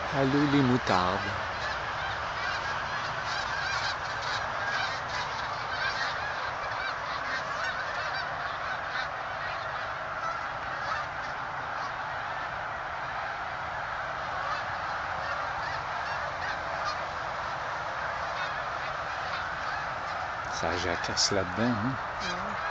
Allô les moutardes. Ça jacasse là-dedans, hein? Ouais.